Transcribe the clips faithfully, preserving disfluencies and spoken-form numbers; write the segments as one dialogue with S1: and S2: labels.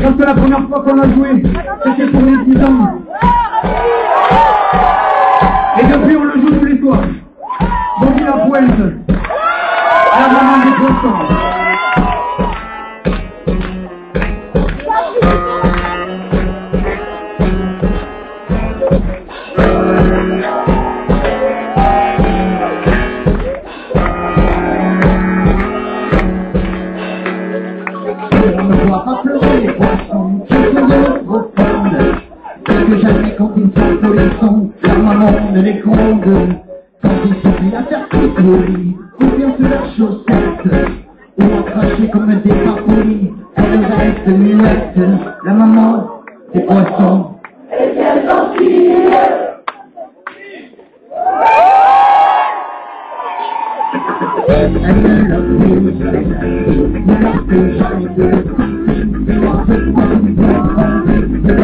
S1: Parce que la première fois qu'on a joué, c'était pour les dix ans. Et depuis, on le joue tous les soirs. Bobby la pointe. À la maman des poissons.
S2: On ne doit pas pleurer les poissons, qui sont de l'eau profonde. Que jamais quand ils sont polissons, la maman ne les gronde. Quand il suffit à faire toute le lit, ou bien sur leurs chaussettes, ou à cracher comme des parpolis, elles restent muettes. La maman des poissons est bien gentille. Elle ne leur fait ne leur fait jamais de ne leur fait pas une bonne de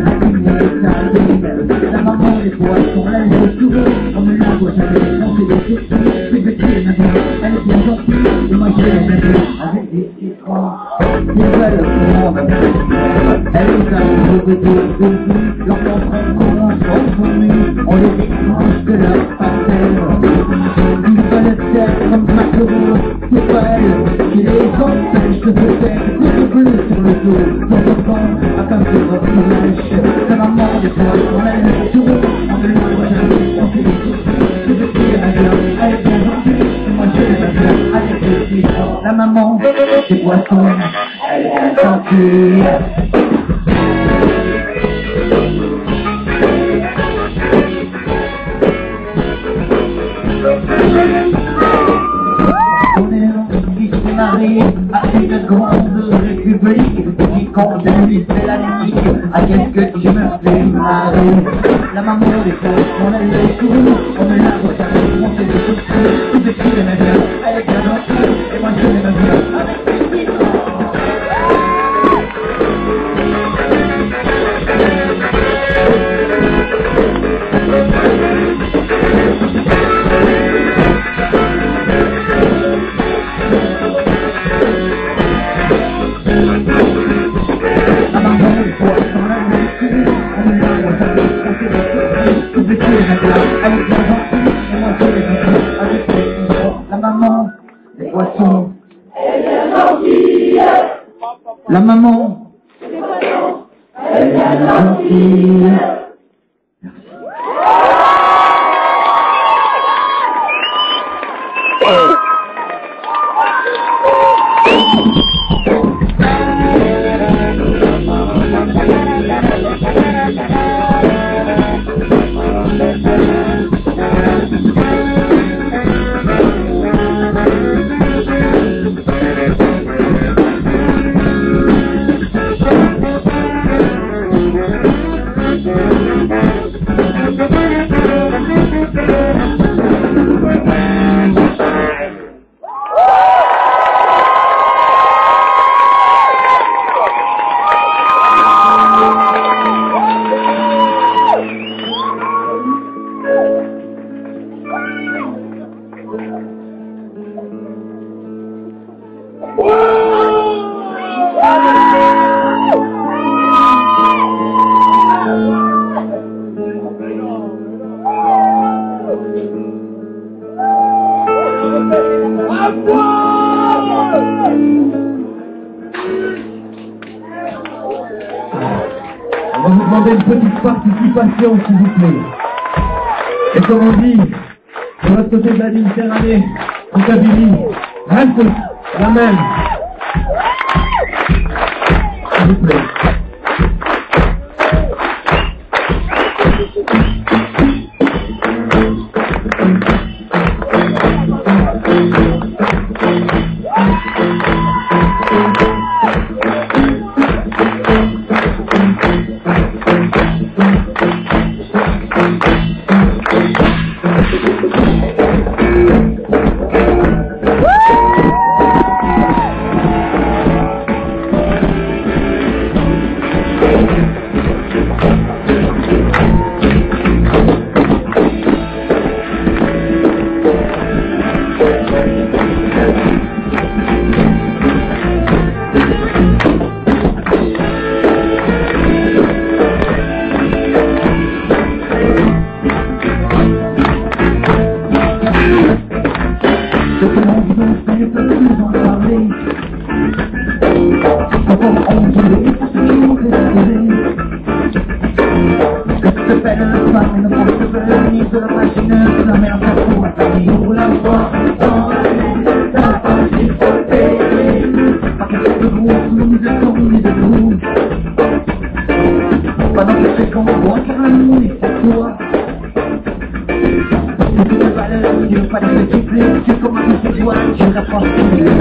S2: la maman des poissons, elle est souvent, on ne la voit jamais, on fait des questions, c'est de qui elle m'aime, elle est bien gentille, et moi je l'aime avec des citrons, ils veulent pour moi, elle est amoureux de deux, leurs enfants sont venus, on les décroche de leur parcelle, ils veulent être comme maquereau, c'est pas elle qui les empêche de se faire des bleus sur le dos, pour enfants, à part de votre lèche, la maman des poissons, elle est souvent, on ne la voit jamais, on fait des questions, c'est de qui elle m'aime, elle est bien gentille, et moi je l'aime bien avec des citrons, la maman des poissons, elle est bien gentille. On est long qui s'est marié à une grande république qui conduit c'est la nuit. À qu'est-ce que tu me fais marrer? La maman des poissons, elle est sourde, on ne la voit jamais, on fait des choses, tout de suite elle m'aime bien, elle est bien gentille, et moi je l'aime bien avec des citrons. La maman des poissons, elle est bien gentille.
S1: On va vous demander une petite participation, s'il vous plaît. Et comme on dit, sur l'autre côté de la Méditerranée, en Kabylie, reste la même. S'il vous plaît.
S2: Je te montre donc, mais je peux plus en parler. Encore honte de lui pour ce qui nous fait décider. Que tu te fais le femme et ne pense que venir de la machine, de la merde à tout, à ta vie ou la voix. Dans la vie, la principauté. Pas question de vous, ni de ton, ni de nous. Pendant que c'est qu'on voit car l'amour est pour toi. Si tu ne valeurs, tu veux pas de petit plus, tu commences à te voir, tu rapportes tes yeux.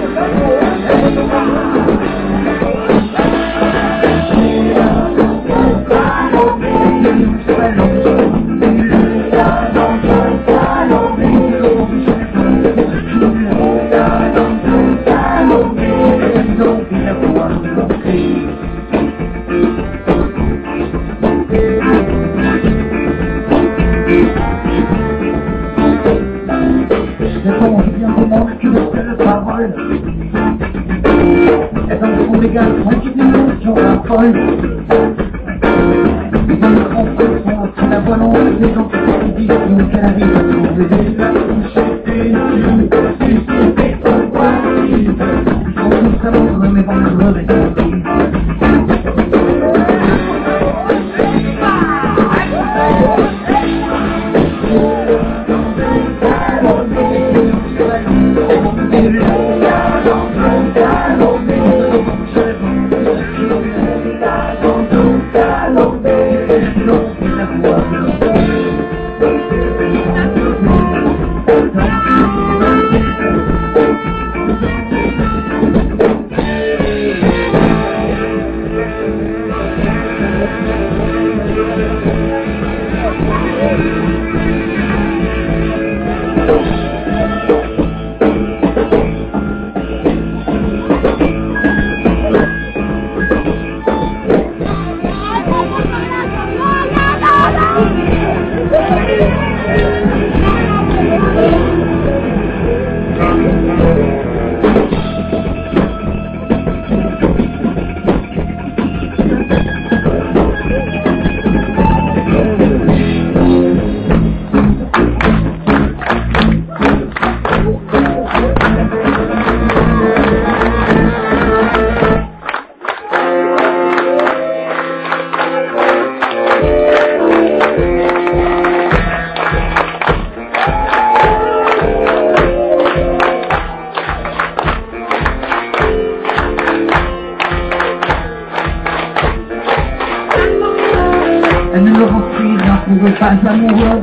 S2: Amoureux,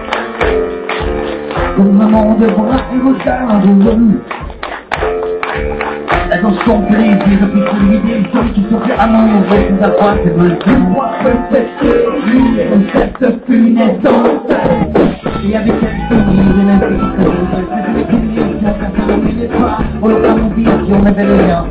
S2: comme maman de bras et regard amoureux. Elle dans son plaisir depuis que l'idée seule qui serait amoureux sans avoir ses besoins. Moi peut-être que lui est cette punaise dans sa tête. Et avec elle finir et l'infini que je veux. C'est ce qu'il y a, ça ne m'oubliez pas. On leur a dit si on avait le lien.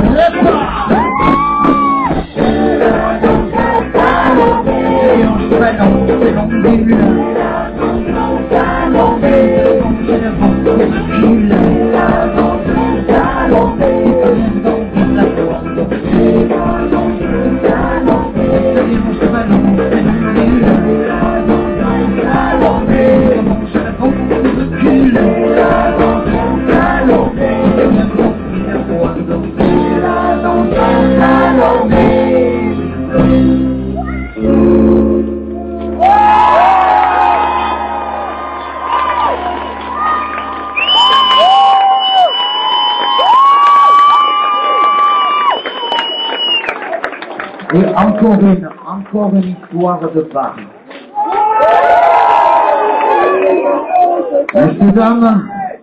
S2: Et encore une, encore une histoire de Paris. Messieurs, dames,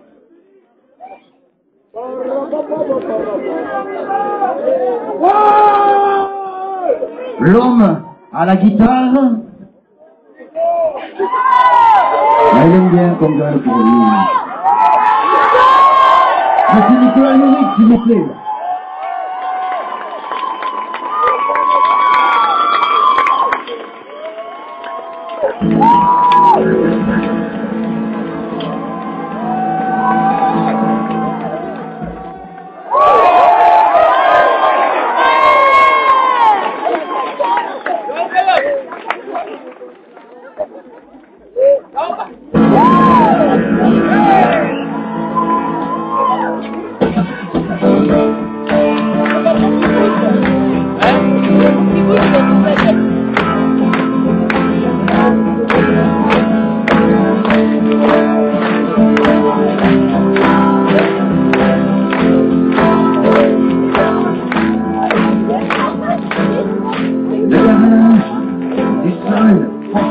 S2: l'homme à la guitare, mais il aime bien comme dans le pays. Monsieur Nicolas Ménic, s'il vous plaît.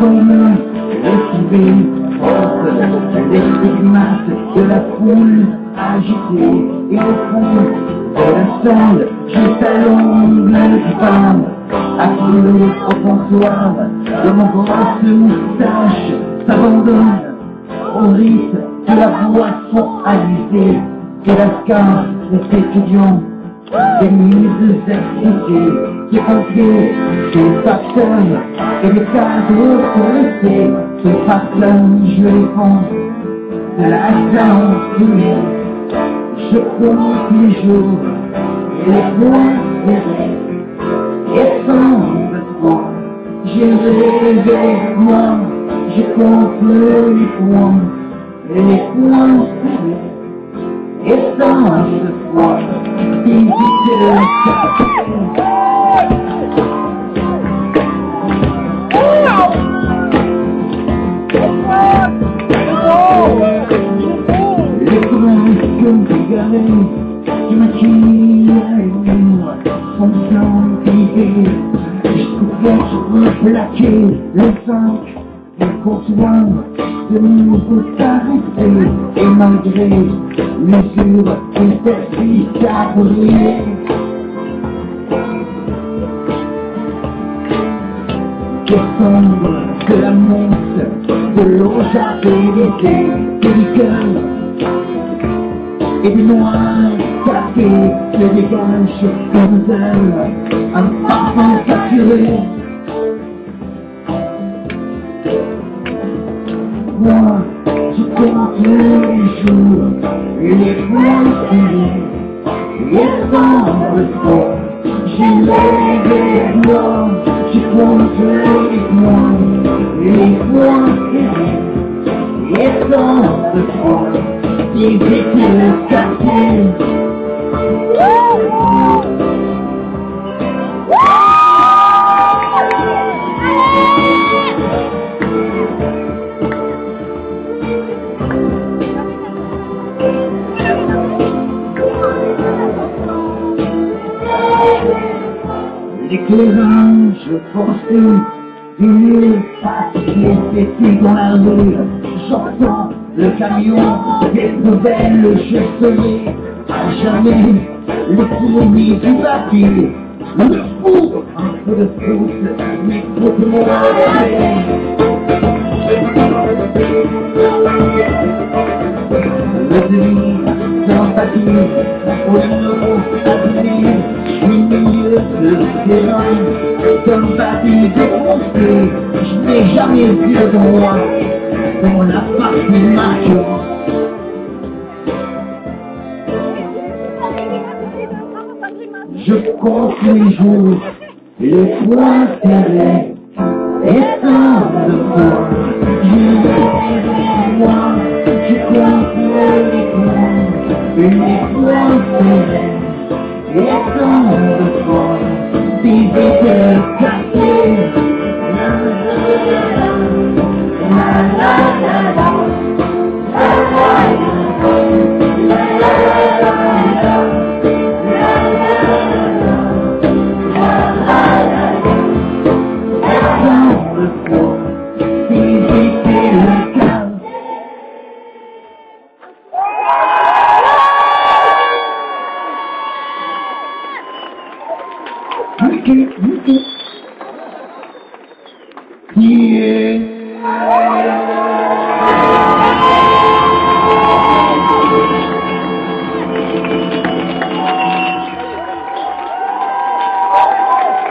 S2: comme le civet porte les stigmates de la foule agitée. Et au fond de la salle, juste à l'angle du bar, acculé au comptoir, de mon grosse moustache s'abandonne au rythme de la boisson alisée, que la scar des étudiants, des mises excitées, qui pompiers, des facteurs et des cadres pressés, se partage les fonds de la danse. Je compte les jours et les points serrés, et sans besoin, j'ai rêvé moi, je compte les points et les points serrés, et sans besoin, visiter le café. Les conventions égarées qui maquillent la lumière sont amplifiées jusqu'au cœur plaqué, les cinq du comptoir de nouveau s'arrêter, et malgré l'usure qui persiste à briller, descendre de la monte de l'eau jardinée, des liqueurs et du noir café se dégage comme d'elle un parfum saturé. Moi, je compte les jours et les points serrés, et sans retour, j'ai levé l'or, je compte les points et les points serrés, et sans retour, j'évite le quartier. L'éclairage forcé d'une partie esthétique dans la rue, j'entends le camion des nouvelles, je serai à jamais le fourni du papier, le fou, un peu de pouce, mais pour moi, le demi sans papier, pour le nom abîmé, je suis milieu de terrain, comme papier défoncé, je n'ai jamais vu de moi dans la partie marquée. Je compte les jours, les points serrés, et sans de points, je moi, je compte les points, et les points serrés, et sans de points, vivez le café. La la la la, la la la la, yeah.